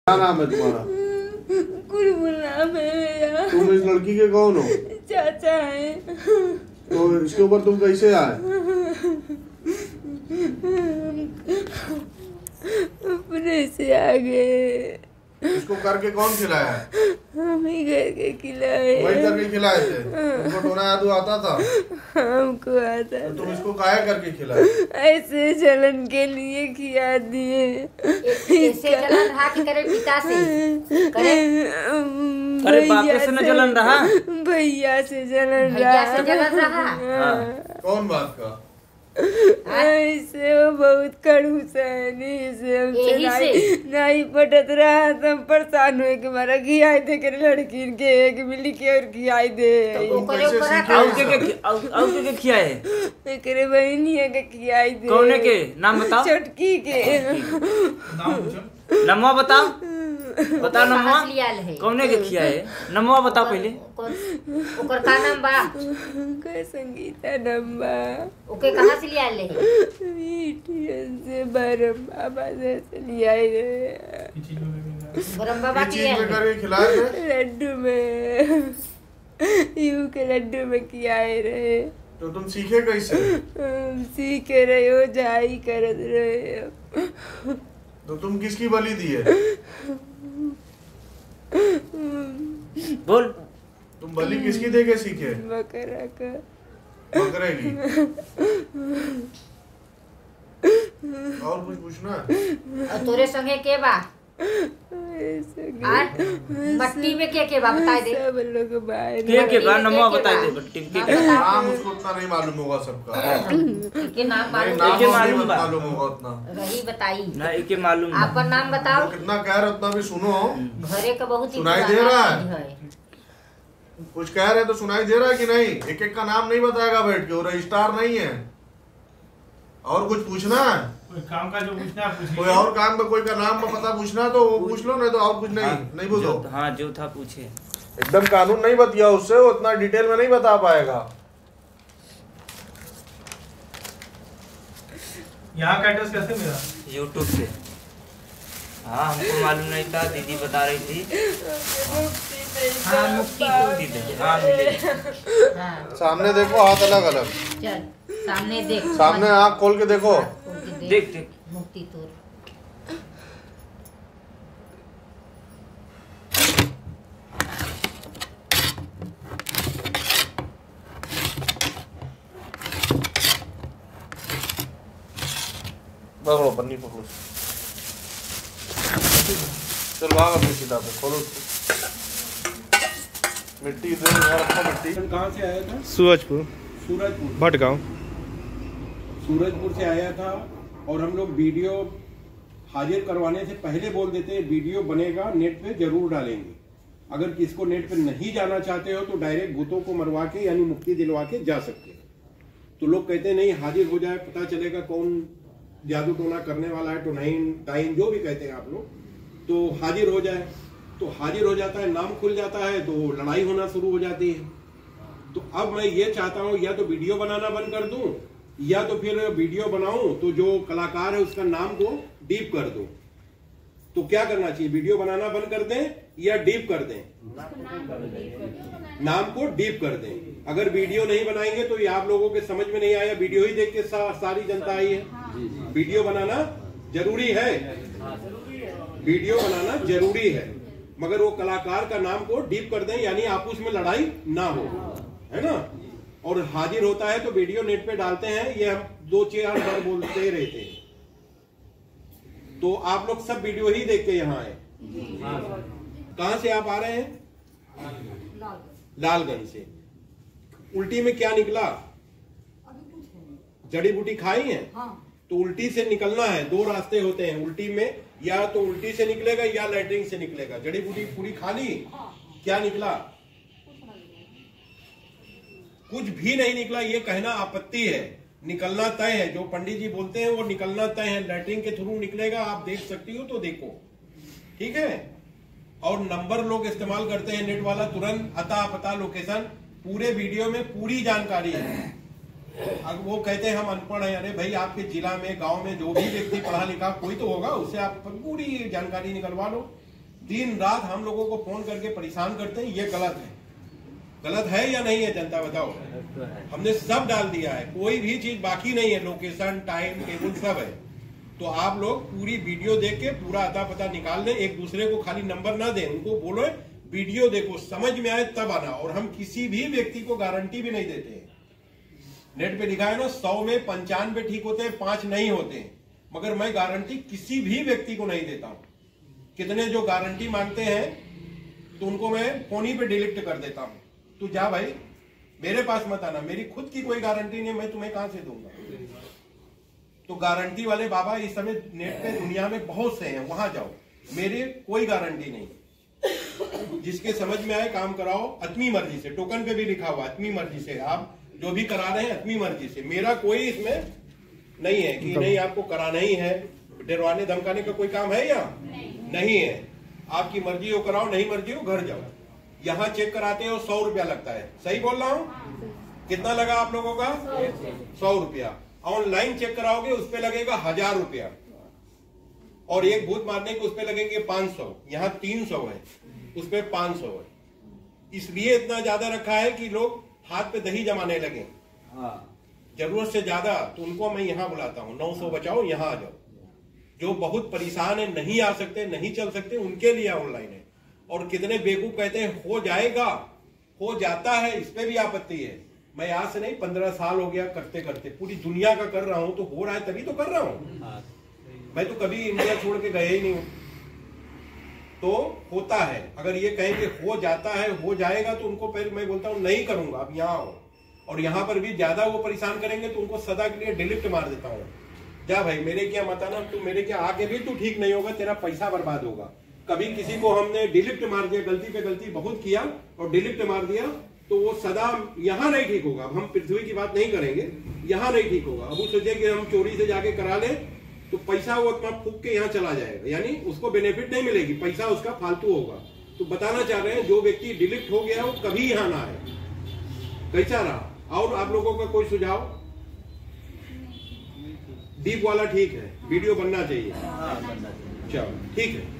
क्या नाम है तुम्हारा? गुरमुल नाम है मेरा। तुम इस लड़की के कौन हो? चाचा है। तो इसके ऊपर तुम कैसे आए? अपने से आ गए। इसको करके कौन खिलाया? हम ही करके खिलाए। वही करके खिलाए थे? तुमको टोना यादू आता था? हमको आता तो तुम इसको काहे करके खिलाए? ऐसे जलन के लिए खिला दिए। इससे जलन रहा कि करे पिता से करे भैया से न जलन रहा? भैया से जलन भैया से जलन रहा। कौन बात का? ऐसे वो बहुत खड़ूस है। से हमसे नहीं पटत रहा। तो हम परेशान हुए कि हमारा खियाई दे कर लड़की के एक मिली के और खियाई दे। के खियाए? करे बहनिया के खियाई दे। कौने के नाम बताओ? चटकी के नमवा बताओ। बता नमवा कौने के खियाए? नमवा बताओ पहले। ओकर का नाम बा? संगीता नंबा। ओके कहाँ से लिया ले? से बरम बाबा से लिया बरम बाबा के लड्डू में यू के लड्डू में खियाए रहे। तो तुम सीखे कैसे? सीखे रहे हो जाई कर रहे हो। तो तुम किसकी बलि दी है? बोल। तुम बलि किसकी देके सीखे? बकरा का। बकरे की? और कुछ पूछना? और तोरे संगे के बा? मट्टी में के बा बताई दे। सब लोग बाहर के बा नमवा बताई दे। मट्टी के नाम उसको उतना नहीं मालूम होगा सबका। के नाम मालूम होगा उतना। रही बताई ना के मालूम। आपका नाम बताओ। कितना कह रहे उतना भी सुनो। घरे का बहुत सुनाई दे रहा है? कुछ कह रहे तो सुनाई दे रहा है कि नहीं? एक एक का नाम नहीं बताएगा बैठ के। वो रजिस्ट्रार नहीं है। और कुछ पूछना है? कोई काम का जो पूछना है कोई और काम का कोई का नाम का पता पूछना तो वो पूछ लो, नहीं तो और कुछ नहीं। नहीं पूछो। हाँ जो था पूछे। एकदम कानून नहीं बतिया उससे, वो उतना डिटेल में नहीं बता पाएगा। यहाँ का एड्रेस कैसे मिला? यूट्यूब से। हाँ हमको मालूम नहीं था, दीदी बता रही थी। हाँ मुक्ति हाँ मिले। सामने देखो, हाथ अलग अलग। चल सामने देख। सामने आँख खोल के देखो। देख देख मुक्ति तोर। पकड़ो, पन्नी पकड़ो। चल भाग अपनी सीधा पे, खोलो उसको। मिट्टी इधर रखो। मिट्टी कहाँ से आया था? सूरजपुर भटगांव। सूरजपुर से आया था। और हम लोग वीडियो हाजिर करवाने से पहले बोल देते हैं वीडियो बनेगा, नेट पे जरूर डालेंगे। अगर किसको नेट पे नहीं जाना चाहते हो तो डायरेक्ट भूतों को मरवा के यानी मुक्ति दिलवा के जा सकते हो। तो लोग कहते हैं नहीं हाजिर हो जाए, पता चलेगा कौन जादू टोना करने वाला है, टाइम जो भी कहते हैं आप लोग, तो हाजिर हो जाए। तो हाजिर हो जाता है, नाम खुल जाता है, तो लड़ाई होना शुरू हो जाती है। तो अब मैं ये चाहता हूं या तो वीडियो बनाना बंद कर दूं या तो फिर वीडियो बनाऊं तो जो कलाकार है उसका नाम को डीप कर दूं। तो क्या करना चाहिए? वीडियो बनाना बंद कर दें या डीप कर दें? नाम को डीप कर दें। अगर वीडियो नहीं बनाएंगे तो ये आप लोगों के समझ में नहीं आया। वीडियो ही देख के सारी जनता आई है। वीडियो बनाना जरूरी है, वीडियो बनाना जरूरी है, मगर वो कलाकार का नाम को डीप कर दें यानी आपस में लड़ाई ना हो, है ना। और हाजिर होता है तो वीडियो नेट पे डालते हैं, ये हम 2-4 बार बोलते रहते हैं। तो आप लोग सब वीडियो ही देख के यहाँ आए। कहाँ से आप आ रहे हैं? लालगंज से। उल्टी में क्या निकला? जड़ी बूटी खाई है? तो उल्टी से निकलना है। 2 रास्ते होते हैं उल्टी में, या तो उल्टी से निकलेगा या लैट्रिन से निकलेगा। जड़ी बूटी पूरी खा ली, क्या निकला? कुछ भी नहीं निकला, ये कहना आपत्ति है। निकलना तय है, जो पंडित जी बोलते हैं वो निकलना तय है। लैट्रिन के थ्रू निकलेगा, आप देख सकती हो तो देखो, ठीक है। और नंबर लोग इस्तेमाल करते हैं नेट वाला, तुरंत अता पता लोकेशन पूरे वीडियो में पूरी जानकारी है। अब वो कहते हैं हम अनपढ़ हैं। अरे भाई आपके जिला में गांव में जो भी व्यक्ति पढ़ा लिखा कोई तो होगा, उससे आप पूरी जानकारी निकलवा लो। दिन रात हम लोगों को फोन करके परेशान करते हैं, ये गलत है। गलत है या नहीं है जनता बताओ? हमने सब डाल दिया है, कोई भी चीज बाकी नहीं है, लोकेशन, टाइम टेबल सब है। तो आप लोग पूरी वीडियो देख के पूरा अता पता निकाल दें, एक दूसरे को खाली नंबर ना दें, उनको बोलो वीडियो देखो, समझ में आए तब आना। और हम किसी भी व्यक्ति को गारंटी भी नहीं देते हैं। नेट पे लिखा है ना 100 में 95 ठीक होते हैं, 5 नहीं होते हैं, मगर मैं गारंटी किसी भी व्यक्ति को नहीं देता हूं। कितने जो गारंटी मांगते हैं तो उनको मैं फोन ही पे डिलीट कर देता हूं। तू जा भाई, मेरे पास मत आना, मेरी खुद की कोई गारंटी नहीं, मैं तुम्हें कहां से दूंगा। तो गारंटी वाले बाबा इस समय नेट पे दुनिया में बहुत से हैं, वहां जाओ, मेरे कोई गारंटी नहीं। जिसके समझ में आए काम कराओ अपनी मर्जी से, टोकन पे भी लिखा हुआ अपनी मर्जी से, आप जो भी करा रहे हैं अपनी मर्जी से। मेरा कोई इसमें नहीं है कि नहीं आपको कराना ही है, डरवाने धमकाने का कोई काम है या नहीं है। आपकी मर्जी हो कराओ, नहीं मर्जी हो घर जाओ। यहाँ चेक कराते हो 100 रुपया लगता है, सही बोल रहा हूँ? कितना लगा आप लोगों का? 100 रुपया। ऑनलाइन चेक कराओगे उस पर लगेगा 1000 रुपया, और एक बूथ मारने के उस पर लगेंगे 500। यहाँ 300 है, उस पर 500 है। इसलिए इतना ज्यादा रखा है कि लोग हाथ पे दही जमाने लगे जरूरत से ज्यादा। तो उनको मैं यहाँ बुलाता हूँ, 900 बचाओ, यहाँ आ जाओ। जो बहुत परेशान है, नहीं आ सकते, नहीं चल सकते, उनके लिए ऑनलाइन है। और कितने बेवकूफ कहते हैं हो जाएगा, हो जाता है, इस पे भी आपत्ति है। मैं आज से नहीं 15 साल हो गया करते करते, पूरी दुनिया का कर रहा हूं, तो हो रहा है तभी तो कर रहा हूं। मैं तो कभी इंडिया छोड़ के गए ही नहीं हूं। तो होता है, अगर ये कहें कि हो जाता है, हो जाएगा, तो उनको पहले मैं बोलता हूं नहीं करूंगा, अब यहाँ आओ। और यहाँ पर भी ज्यादा वो परेशान करेंगे तो उनको सदा के लिए डिलीट मार देता हूँ। जा भाई, मेरे क्या मत आना, तू मेरे क्या आके भी तू ठीक नहीं होगा, तेरा पैसा बर्बाद होगा। कभी किसी को हमने डिलीट मार दिया, गलती पे गलती बहुत किया और डिलीट मार दिया, तो वो सदा यहाँ नहीं ठीक होगा। अब हम पृथ्वी की बात नहीं करेंगे, यहाँ नहीं ठीक होगा। अब वो सोचे कि हम चोरी से जाके करा ले तो पैसा वो अपना फूक के यहाँ चला जाएगा, यानी उसको बेनिफिट नहीं मिलेगी, पैसा उसका फालतू होगा। तो बताना चाह रहे हैं जो व्यक्ति डिलीट हो गया वो कभी यहाँ ना आए। कैसा रहा? और आप लोगों का कोई सुझाव? डीप वाला ठीक है, वीडियो बनना चाहिए। चलो ठीक है,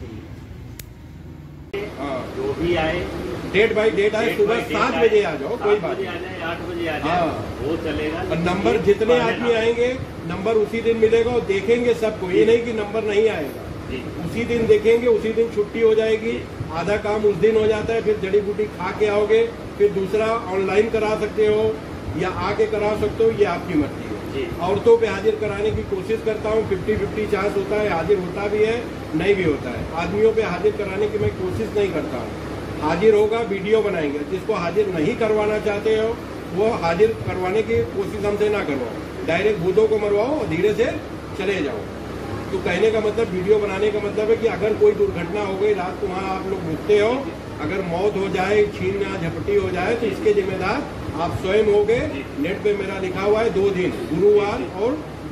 जो भी आए डेट बाई डेट आए, सुबह 7 बजे आ जाओ, कोई बात नहीं, 8 बजे आ जाए, वो चलेगा। और नंबर जितने आदमी आएंगे नंबर उसी दिन मिलेगा, और देखेंगे सबको, ये नहीं कि नंबर नहीं आएगा, उसी दिन देखेंगे, उसी दिन छुट्टी हो जाएगी। आधा काम उस दिन हो जाता है, फिर जड़ी बूटी खा के आओगे, फिर दूसरा ऑनलाइन करा सकते हो या आके करा सकते हो, ये आपकी मर्जी है। औरतों पे हाजिर कराने की कोशिश करता हूँ, 50-50 चांस होता है, हाजिर होता भी है, नहीं भी होता है। आदमियों पे हाजिर कराने की मैं कोशिश नहीं करता हूँ। हाजिर होगा, वीडियो बनाएंगे। जिसको हाजिर नहीं करवाना चाहते हो वो हाजिर करवाने की कोशिश हमसे ना करवाओ, डायरेक्ट भूतों को मरवाओ और धीरे से चले जाओ। तो कहने का मतलब, वीडियो बनाने का मतलब है कि अगर कोई दुर्घटना हो गई, रात को वहाँ आप लोग रुकते हो, अगर मौत हो जाए, छीन या झपटी हो जाए, तो इसके जिम्मेदार आप स्वयं हो गए। नेट पे मेरा लिखा हुआ है 2 दिन, गुरुवार और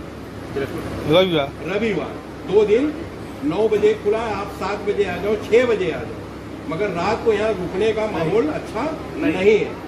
रविवार 2 दिन 9 बजे खुला है। आप 7 बजे आ जाओ, 6 बजे आ जाओ, मगर रात को यहाँ रुकने का माहौल अच्छा नहीं है।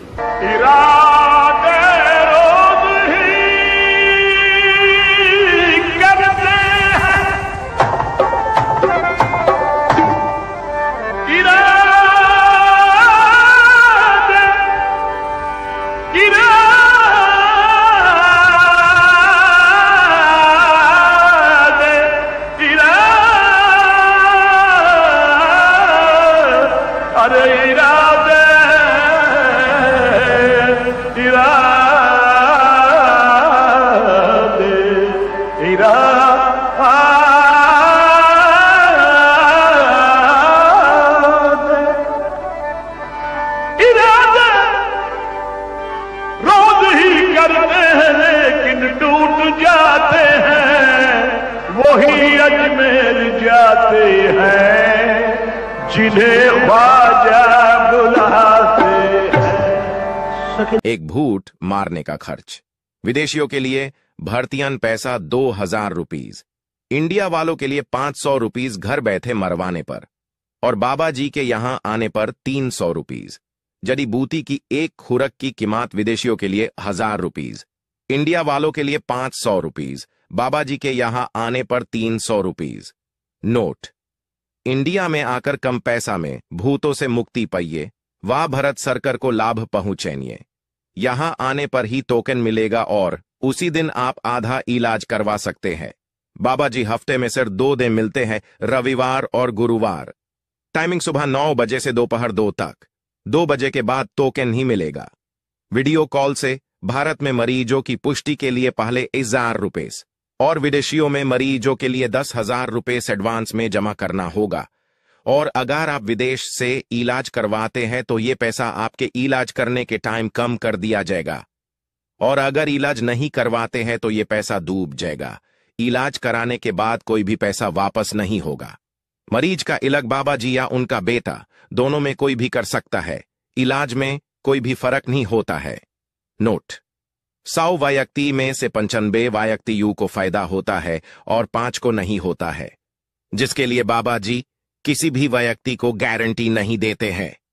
एक भूत मारने का खर्च, विदेशियों के लिए भर्तियन पैसा 2000 रुपीज, इंडिया वालों के लिए 500 रुपीज घर बैठे मरवाने पर, और बाबा जी के यहां आने पर 300 रुपीज। जड़ी बूटी की एक खुरक की कीमत विदेशियों के लिए 1000 रुपीज, इंडिया वालों के लिए 500 रुपीज, बाबा जी के यहां आने पर 300 रुपीज। नोट, इंडिया में आकर कम पैसा में भूतों से मुक्ति पाइए। वाह भारत सरकार को लाभ पहुंचाइए। यहां आने पर ही टोकन मिलेगा और उसी दिन आप आधा इलाज करवा सकते हैं। बाबा जी हफ्ते में सिर्फ 2 दिन मिलते हैं, रविवार और गुरुवार। टाइमिंग सुबह 9 बजे से दोपहर 2 तक। 2 बजे के बाद टोकन ही मिलेगा। वीडियो कॉल से भारत में मरीजों की पुष्टि के लिए पहले 1000 रुपए और विदेशियों में मरीजों के लिए 10,000 रुपए एडवांस में जमा करना होगा। और अगर आप विदेश से इलाज करवाते हैं तो ये पैसा आपके इलाज करने के टाइम कम कर दिया जाएगा, और अगर इलाज नहीं करवाते हैं तो ये पैसा डूब जाएगा। इलाज कराने के बाद कोई भी पैसा वापस नहीं होगा। मरीज का इलाज बाबा जी या उनका बेटा दोनों में कोई भी कर सकता है। इलाज में कोई भी फर्क नहीं होता है। नोट: 100 व्यक्ति में से 95 व्यक्ति को फायदा होता है और 5 को नहीं होता है, जिसके लिए बाबा जी किसी भी व्यक्ति को गारंटी नहीं देते हैं।